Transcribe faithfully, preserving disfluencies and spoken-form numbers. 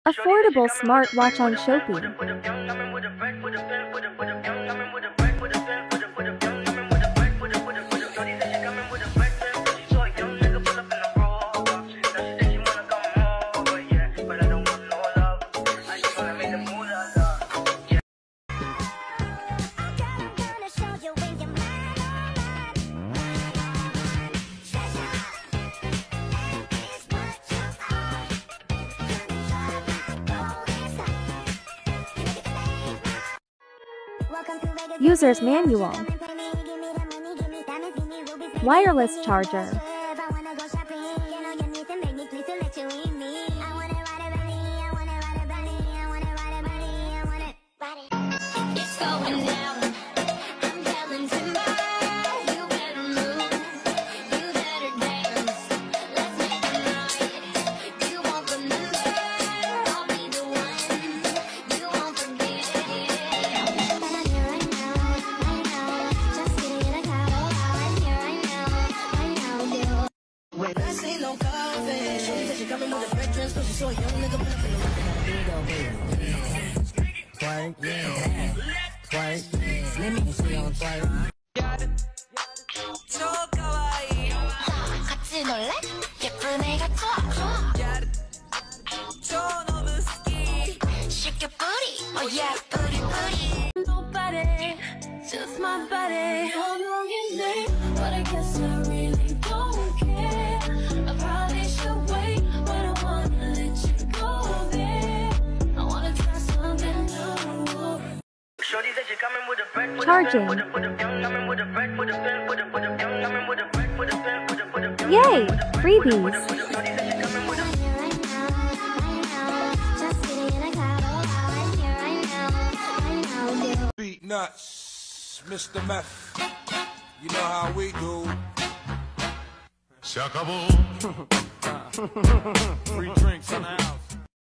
Affordable smartwatch on Shopee. User's manual. Wireless charger. Twerk, yeah, twerk, let me see on twerk. 같이 놀래? 예쁜 애가 좋아. 너무 스키. Shake your booty, oh yeah, booty booty. Nobody, just my body. I'm wrong in name, but I guess I really don't care. I probably should wait, but I wanna let you go there. I wanna try something new. Charging. Yay! Freebies. Beat nuts, Mister Meth. You know how we do. Se acabó. Free drinks in the house.